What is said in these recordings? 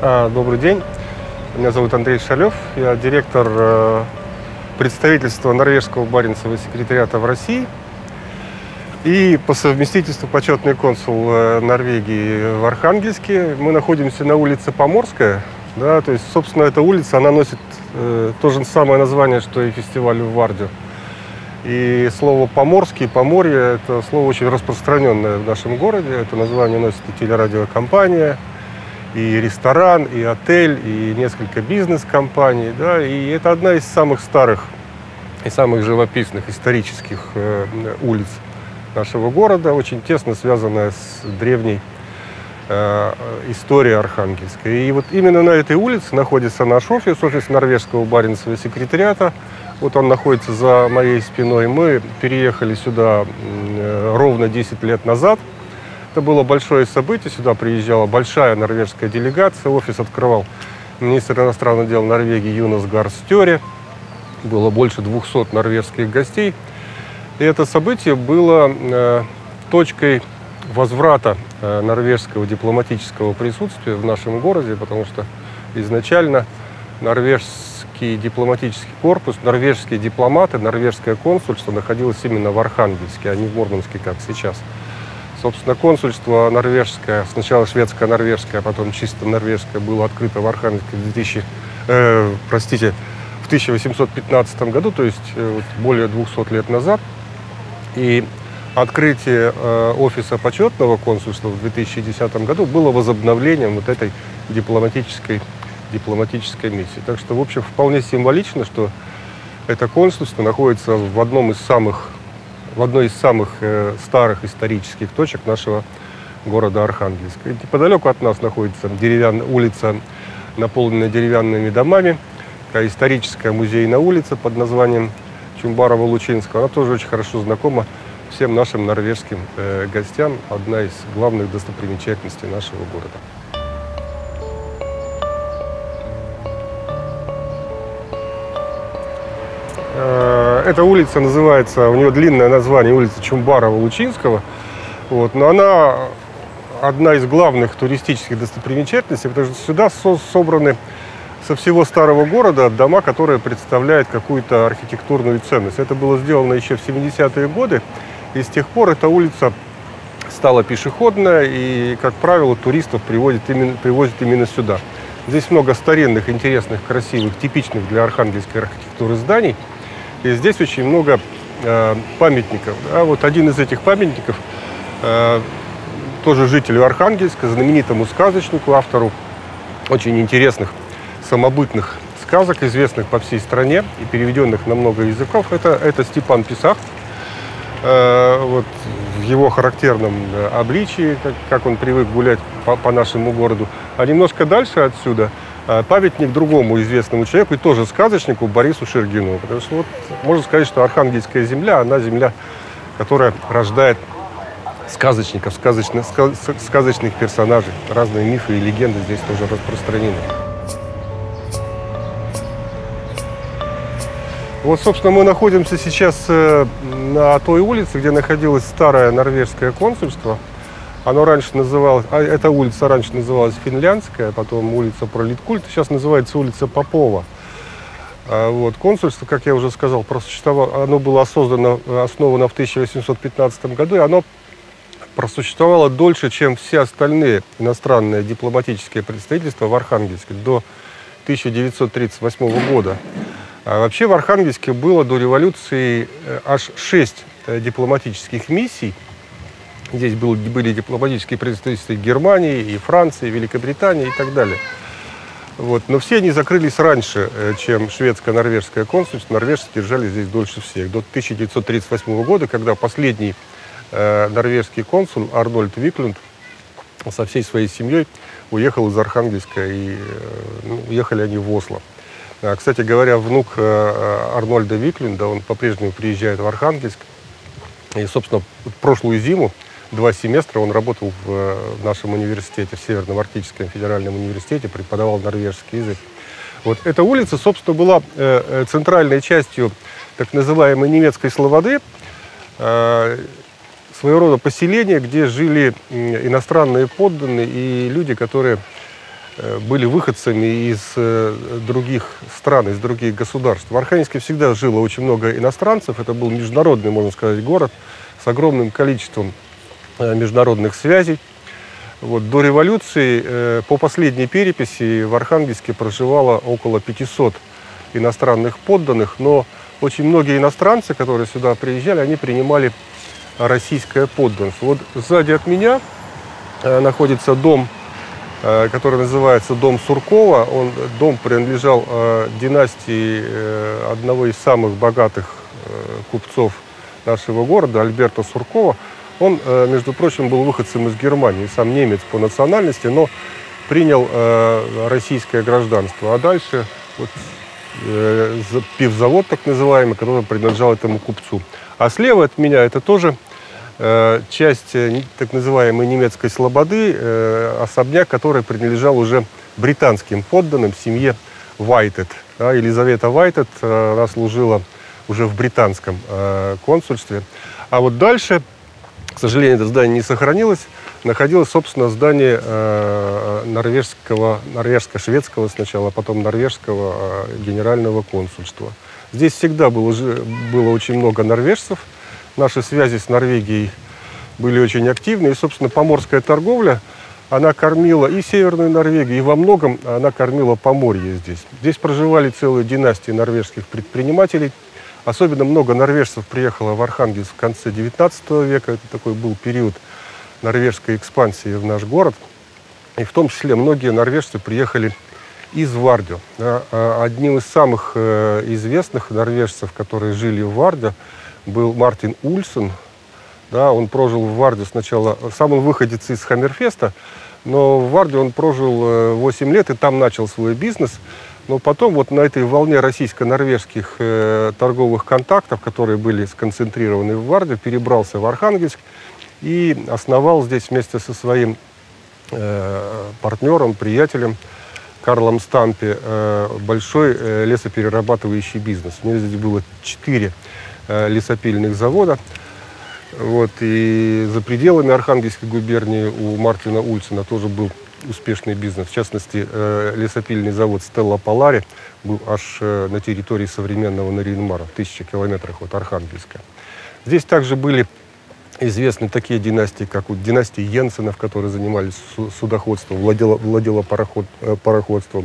Добрый день. Меня зовут Андрей Шалев. Я директор представительства норвежского Баренцева секретариата в России. И по совместительству почетный консул Норвегии в Архангельске. Мы находимся на улице Поморская. Да, то есть, собственно, эта улица, она носит то же самое название, что и фестиваль в Вардю. И слово «поморский», «поморье» – это слово очень распространенное в нашем городе. Это название носит и телерадиокомпания, и ресторан, и отель, и несколько бизнес-компаний. Да, и это одна из самых старых и самых живописных исторических улиц нашего города, очень тесно связанная с древней историей Архангельска. И вот именно на этой улице находится наш офис норвежского Баренцева секретариата. Вот он находится за моей спиной. Мы переехали сюда ровно 10 лет назад. Это было большое событие. Сюда приезжала большая норвежская делегация. Офис открывал министр иностранных дел Норвегии Юнас Гар Стёре. Было больше 200 норвежских гостей. И это событие было точкой возврата норвежского дипломатического присутствия в нашем городе, потому что изначально норвежский дипломатический корпус, норвежские дипломаты, норвежское консульство находилось именно в Архангельске, а не в Мурманске, как сейчас. Собственно, консульство норвежское, сначала шведско-норвежское, а потом чисто норвежское, было открыто в Архангельске в 1815 году, то есть более 200 лет назад. И открытие офиса почетного консульства в 2010 году было возобновлением вот этой дипломатической миссии. Так что, в общем, вполне символично, что это консульство находится в одной из самых старых исторических точек нашего города Архангельска. И неподалеку от нас находится улица, наполненная деревянными домами, такая историческая музейная улица под названием Чумбарова-Лучинского. Она тоже очень хорошо знакома всем нашим норвежским гостям, одна из главных достопримечательностей нашего города. Эта улица называется, у нее длинное название, улица Чумбарова-Лучинского. Вот, но она одна из главных туристических достопримечательностей, потому что сюда собраны со всего старого города дома, которые представляют какую-то архитектурную ценность. Это было сделано еще в 70-е годы, и с тех пор эта улица стала пешеходная, и, как правило, туристов привозят именно сюда. Здесь много старинных, интересных, красивых, типичных для архангельской архитектуры зданий. И здесь очень много памятников. А вот один из этих памятников тоже жителю Архангельска, знаменитому сказочнику, автору очень интересных самобытных сказок, известных по всей стране и переведенных на много языков. Это Степан Писах. Вот в его характерном обличии, как он привык гулять по нашему городу. А немножко дальше отсюда памятник другому известному человеку и тоже сказочнику Борису Шергину. Потому что вот, можно сказать, что Архангельская земля, она земля, которая рождает сказочников, сказочных персонажей. Разные мифы и легенды здесь тоже распространены. Вот, собственно, мы находимся сейчас на той улице, где находилось старое норвежское консульство. Оно раньше называлось, эта улица раньше называлась Финляндская, потом улица Пролеткульт, сейчас называется улица Попова. Вот, консульство, как я уже сказал, просуществовало, оно было основано в 1815 году, и оно просуществовало дольше, чем все остальные иностранные дипломатические представительства в Архангельске, до 1938 года. А вообще в Архангельске было до революции аж 6 дипломатических миссий. Здесь были дипломатические представители Германии, и Франции, и Великобритании и так далее. Вот. Но все они закрылись раньше, чем шведско-норвежское консульство. Норвежцы держали здесь дольше всех. До 1938 года, когда последний норвежский консул Арнольд Виклунд со всей своей семьей уехал из Архангельска, и уехали они в Осло. Кстати говоря, внук Арнольда Виклунда, он по-прежнему приезжает в Архангельск. И, собственно, прошлую зиму, 2 семестра он работал в нашем университете, в Северном Арктическом федеральном университете, преподавал норвежский язык. Вот эта улица, собственно, была центральной частью так называемой немецкой слободы, своего рода поселения, где жили иностранные подданные и люди, которые были выходцами из других стран, из других государств. В Архангельске всегда жило очень много иностранцев. Это был международный, можно сказать, город с огромным количеством международных связей. Вот, до революции, по последней переписи, в Архангельске проживало около 500 иностранных подданных, но очень многие иностранцы, которые сюда приезжали, они принимали российское подданство. Вот сзади от меня находится дом, который называется дом Суркова. Дом принадлежал династии одного из самых богатых купцов нашего города, Альберта Суркова. Он, между прочим, был выходцем из Германии, сам немец по национальности, но принял российское гражданство. А дальше вот, пивзавод, так называемый, который принадлежал этому купцу. А слева от меня это тоже часть так называемой немецкой слободы, особняк, который принадлежал уже британским подданным, семье Вайтед. Елизавета Вайтед, она служила уже в британском консульстве. А вот дальше, к сожалению, это здание не сохранилось, находилось, собственно, здание норвежско-шведского сначала, а потом норвежского генерального консульства. Здесь всегда было очень много норвежцев. Наши связи с Норвегией были очень активны. И, собственно, поморская торговля, она кормила и Северную Норвегию, и во многом она кормила Поморье здесь. Здесь проживали целые династии норвежских предпринимателей. Особенно много норвежцев приехало в Архангельск в конце XIX века. Это такой был период норвежской экспансии в наш город. И в том числе многие норвежцы приехали из Вардё. Одним из самых известных норвежцев, которые жили в Вардё, был Мартин Ульсен. Да, он прожил в Вардё сначала, сам он выходец из Хаммерфеста, но в Вардё он прожил 8 лет и там начал свой бизнес. Но потом вот на этой волне российско-норвежских торговых контактов, которые были сконцентрированы в Вардё, перебрался в Архангельск и основал здесь вместе со своим партнером, приятелем Карлом Стампе большой лесоперерабатывающий бизнес. У него здесь было 4 лесопильных завода. Вот. И за пределами Архангельской губернии у Мартина Ульсена тоже был успешный бизнес. В частности, лесопильный завод «Стелла Полари» был аж на территории современного Нарьян-Мара, в 1000 километрах от Архангельска. Здесь также были известны такие династии, как вот династия Йенсенов, которые занимались судоходством, владела пароходством.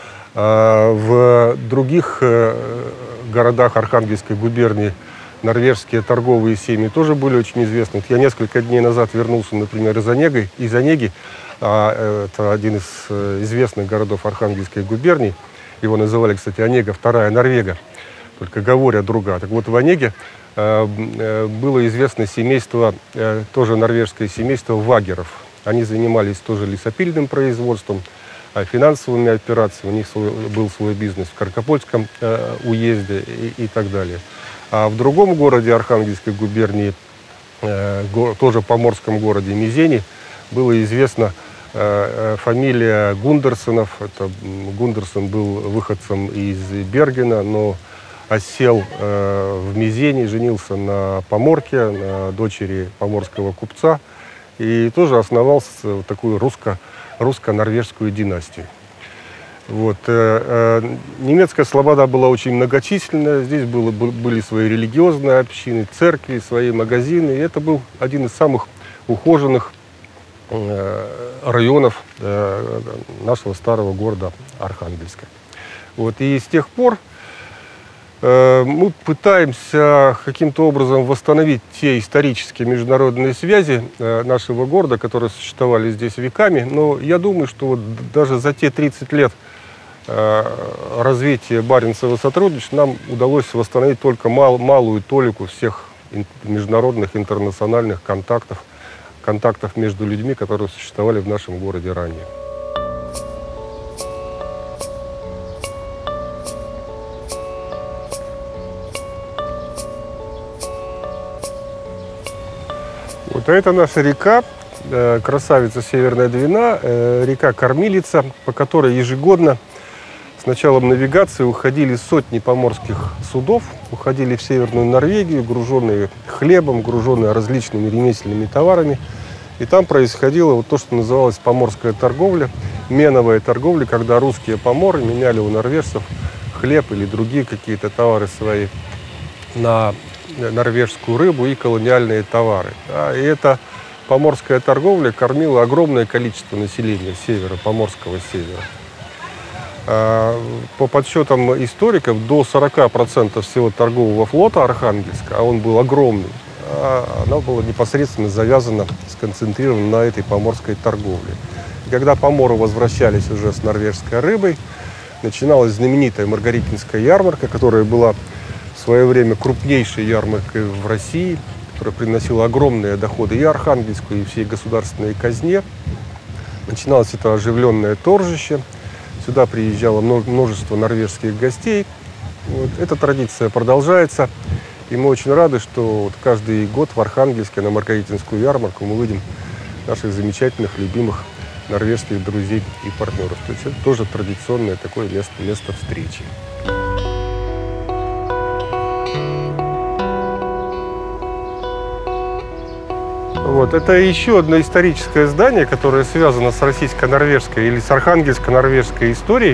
В других городах Архангельской губернии норвежские торговые семьи тоже были очень известны. Я несколько дней назад вернулся, например, из Онеги. Это один из известных городов Архангельской губернии. Его называли, кстати, Онега, вторая Норвега, только говоря друга. Так вот, в Онеге было известно семейство, тоже норвежское семейство Вагеров. Они занимались тоже лесопильным производством, финансовыми операциями. У них был свой бизнес в Каргопольском уезде и так далее. А в другом городе Архангельской губернии, тоже поморском городе Мизени, было известно фамилия Гундерсонов. Гундерсон был выходцем из Бергена, но осел в Мизени, женился на поморке, на дочери поморского купца, и тоже основал такую русско-норвежскую династию. Вот. Немецкая слобода была очень многочисленная. Здесь были свои религиозные общины, церкви, свои магазины. И это был один из самых ухоженных районов нашего старого города Архангельска. Вот. И с тех пор мы пытаемся каким-то образом восстановить те исторические международные связи нашего города, которые существовали здесь веками. Но я думаю, что вот даже за те 30 лет развития Баренцева сотрудничества нам удалось восстановить только малую толику всех международных интернациональных контактов между людьми, которые существовали в нашем городе ранее. Вот это наша река, красавица Северная Двина, река-кормилица, по которой ежегодно с началом навигации уходили сотни поморских судов, уходили в Северную Норвегию, груженные хлебом, груженные различными ремесленными товарами. И там происходило вот то, что называлось поморская торговля. меновая торговля, когда русские поморы меняли у норвежцев хлеб или другие какие-то товары свои на норвежскую рыбу и колониальные товары. Да, и эта поморская торговля кормила огромное количество населения севера, поморского севера. По подсчетам историков, до 40% всего торгового флота Архангельска, а он был огромный, она была непосредственно завязана, сконцентрирована на этой поморской торговле. И когда поморы возвращались уже с норвежской рыбой, начиналась знаменитая Маргаритинская ярмарка, которая была в свое время крупнейшей ярмаркой в России, которая приносила огромные доходы и Архангельску, и всей государственной казне. Начиналось это оживленное торжище. Сюда приезжало множество норвежских гостей. Вот, эта традиция продолжается. И мы очень рады, что вот каждый год в Архангельске на Маргаритинскую ярмарку мы видим наших замечательных, любимых норвежских друзей и партнеров. То есть это тоже традиционное такое место встречи. Вот, это еще одно историческое здание, которое связано с российско-норвежской или с архангельско-норвежской историей.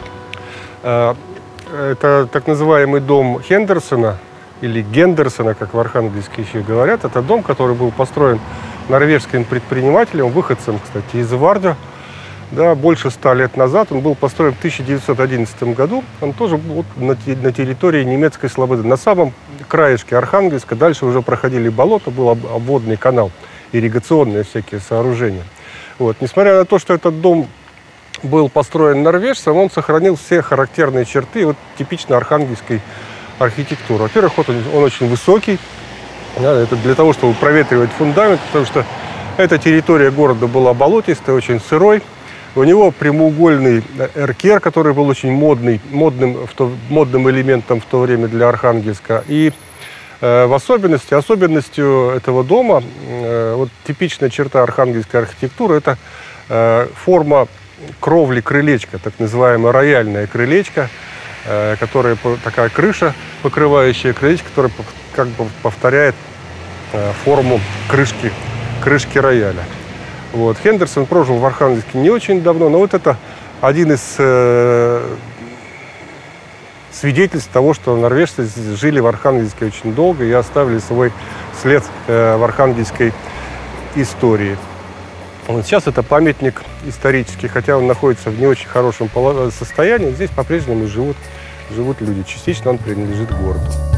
Это так называемый дом Хендерсона, или Гендерсона, как в Архангельске еще говорят. Это дом, который был построен норвежским предпринимателем, выходцем, кстати, из Вардё. Да, больше 100 лет назад. Он был построен в 1911 году. Он тоже вот на территории немецкой слободы. На самом краешке Архангельска. Дальше уже проходили болото, был обводный канал, ирригационные всякие сооружения. Вот. Несмотря на то, что этот дом был построен норвежцем, он сохранил все характерные черты вот, типично архангельской архитектуры. Во-первых, вот он очень высокий. Да, это для того, чтобы проветривать фундамент, потому что эта территория города была болотистая, очень сырой. У него прямоугольный эркер, который был очень модным элементом в то время для Архангельска. И особенностью этого дома, вот типичная черта архангельской архитектуры, это форма кровли крылечка, так называемое рояльное крылечко, которая такая крыша, покрывающая крылечко, которая как бы повторяет форму крышки рояля. Вот. Хендерсон прожил в Архангельске не очень давно, но вот это один из свидетельств того, что норвежцы жили в Архангельске очень долго и оставили свой след в архангельской истории. Вот сейчас это памятник исторический, хотя он находится в не очень хорошем состоянии. Здесь по-прежнему живут люди. Частично он принадлежит городу.